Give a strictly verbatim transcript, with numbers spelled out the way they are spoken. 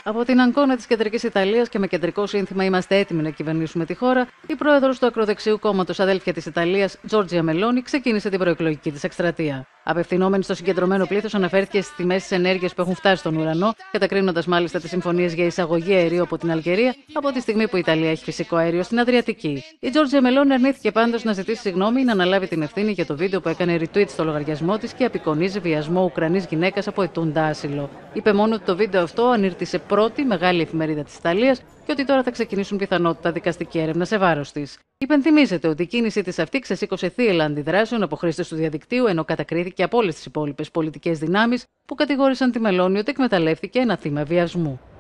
Από την Αγκώνα της Κεντρικής Ιταλίας και με κεντρικό σύνθημα «Είμαστε έτοιμοι να κυβερνήσουμε τη χώρα», η πρόεδρος του ακροδεξιού κόμματος Αδέλφια της Ιταλίας, Τζόρτζια Μελόνι, ξεκίνησε την προεκλογική της εκστρατεία. Απευθυνόμενη στο συγκεντρωμένο πλήθος, αναφέρθηκε στις τιμές της ενέργειας που έχουν φτάσει στον ουρανό, κατακρίνοντας μάλιστα τις συμφωνίες για εισαγωγή αερίου από την Αλγερία, από τη στιγμή που η Ιταλία έχει φυσικό αέριο στην Αδριατική. Η Τζόρτζια Μελόνι αρνήθηκε πάντως να ζητήσει συγγνώμη ή να αναλάβει την ευθύνη για το βίντεο που έκανε retweet στο λογαριασμό της και απεικονίζει βιασμό Ουκρανής γυναίκας από ετούντα άσυλο. Είπε μόνο ότι το βίντεο αυτό ανήρτησε πρώτη μεγάλη εφημερίδα της Ιταλίας και ότι τώρα θα ξεκινήσουν πιθανότητα δικαστική έρευνα σε βάρος της. Υπενθυμίζεται ότι η κίνησή της αυτή ξεσήκωσε θύελλα αντιδράσεων από χρήστες του διαδικτύου, ενώ κατακρίθηκε από όλες τις υπόλοιπες πολιτικές δυνάμεις που κατηγόρησαν τη Μελόνι ότι εκμεταλλεύτηκε ένα θύμα βιασμού.